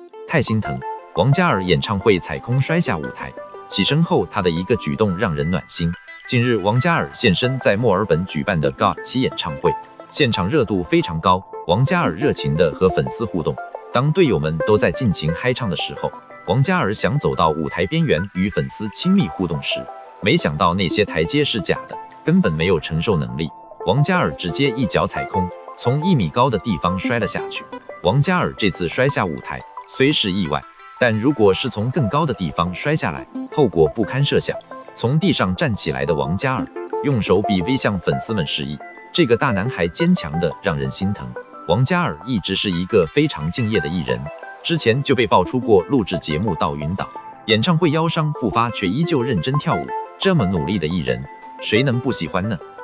太心疼。王嘉尔演唱会踩空摔下舞台，起身后他的一个举动让人暖心。近日，王嘉尔现身在墨尔本举办的 God 7演唱会，现场热度非常高，王嘉尔热情地和粉丝互动。当队友们都在尽情嗨唱的时候，王嘉尔想走到舞台边缘与粉丝亲密互动时，没想到那些台阶是假的，根本没有承受能力。王嘉尔直接一脚踩空，从1米高的地方摔了下去。王嘉尔这次摔下舞台虽是意外，但如果是从更高的地方摔下来，后果不堪设想。从地上站起来的王嘉尔用手比 V 向粉丝们示意，这个大男孩坚强的让人心疼。王嘉尔一直是一个非常敬业的艺人，之前就被爆出过录制节目到晕倒，演唱会腰伤复发却依旧认真跳舞，这么努力的艺人，谁能不喜欢呢？